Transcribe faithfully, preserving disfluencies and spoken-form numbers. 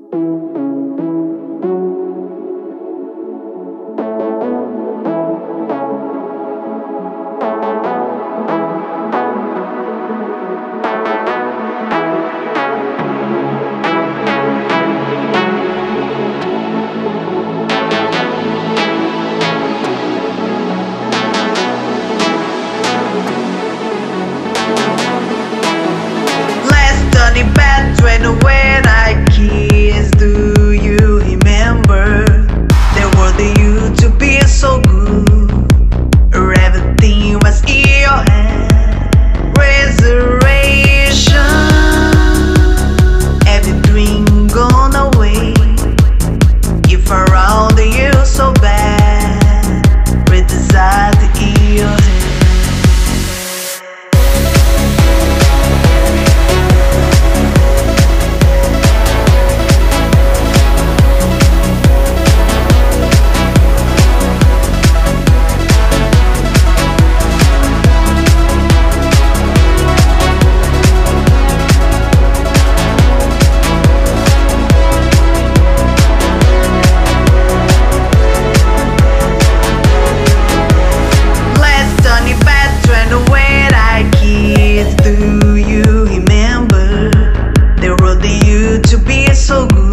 When I kissed, do you remember? There was the you to be so good, or everything was in your hand. Resurrection, every dream gone away. If around you so bad, with desire to eat your head. Do you remember? They wrote the you to be so good.